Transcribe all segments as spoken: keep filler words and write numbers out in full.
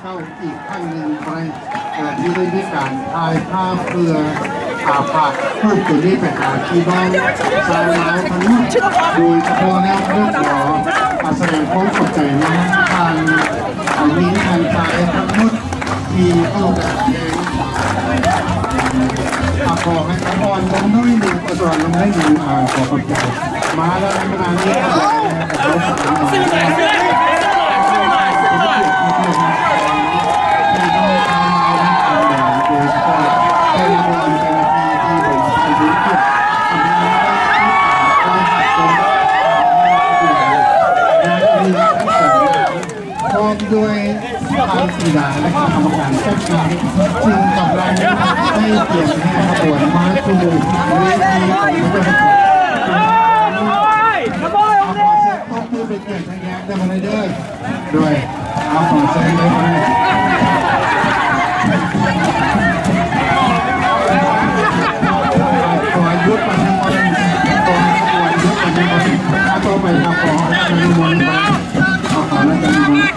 เข้าอีกขั้นหนึ่งไปที่ได้มีการถ่ายภาพเพื่ออาภาพเพื่อตัวนี้เป็นอาชีพสายน้ำทั้งหมดโดยเฉพาะแนวเรื่องของแสดงความสนใจในทางนี้ทางใจทั้งหมดที่เข้าแบบเองขอให้ทุกคนลงด้วยหนึ่งประสบลงได้หนึ่งขอขอบใจมาแล้วในงานนี้เราสามารถที่จะเกี่ยวกับเรื่องที่ต้องทำมาในการเดินโดยเฉพาะเป็นวันเป็นที่ที่ผมจะรู้เกี่ยวกับงานที่การทำงานที่ทั้งสองพร้อมด้วยทางกีฬาและกรรมการแข่งขันจึงกำลังให้เกียรติให้ขบวนมาสู่เวทีของทุกคนขอเสียงตบมือเป็นเกียรติให้แย้มได้มาเลยด้วยด้วยเอาขอเสียงเลยมาขอยุดปัจจุบันขอขอยุดปัจจุบันถ้าต่อไปครับขอให้ปัจจุบันไปขอขอแล้วกัน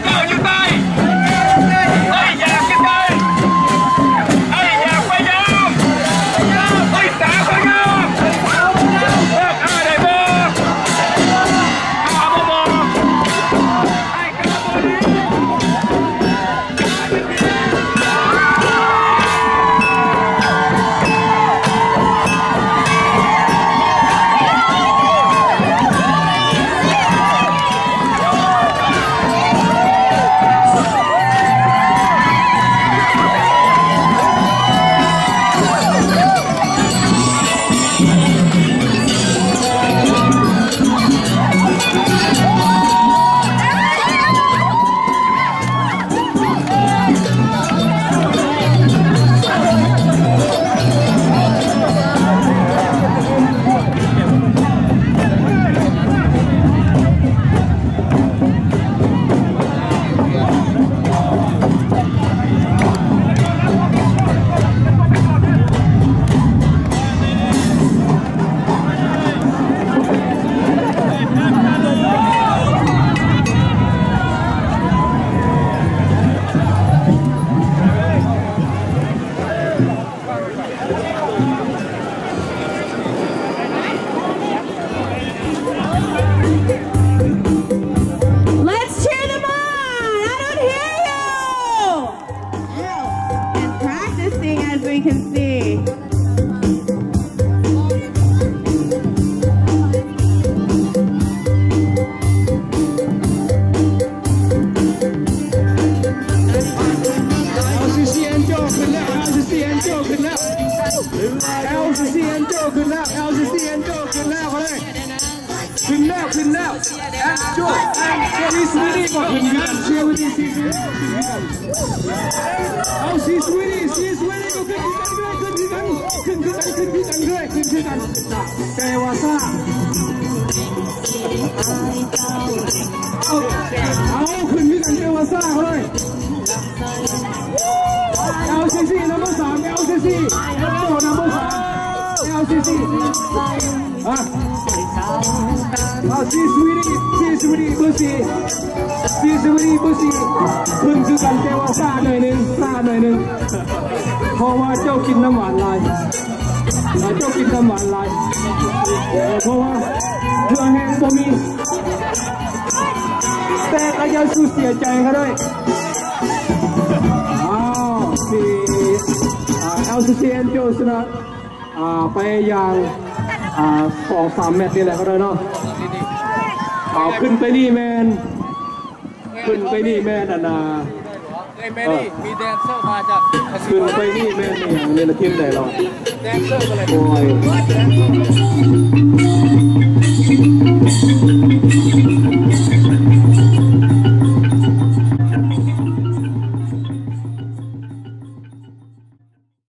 เพราะว่าเจ้ากินน้ำหวานลายเจ้ากินน้ำหวานลายเพราะว่าเพื่อแห้งบ่มีแต่ก็ยังสู้เสียใจเขาด้วยอ้าวที่เอลซีซีเอ็นโจชนะไปอย่างสองสามเมตรนี่แหละเขาด้วยเนาะเอาขึ้นไปนี่แมนขึ้นไปนี่แมนอันน่ะแม่นี่มีแดนเซอร์มาจากขึ้นไปนี่แม่นี่ในละทีมไหนเราแดนเซอร์อะไรโอ้ย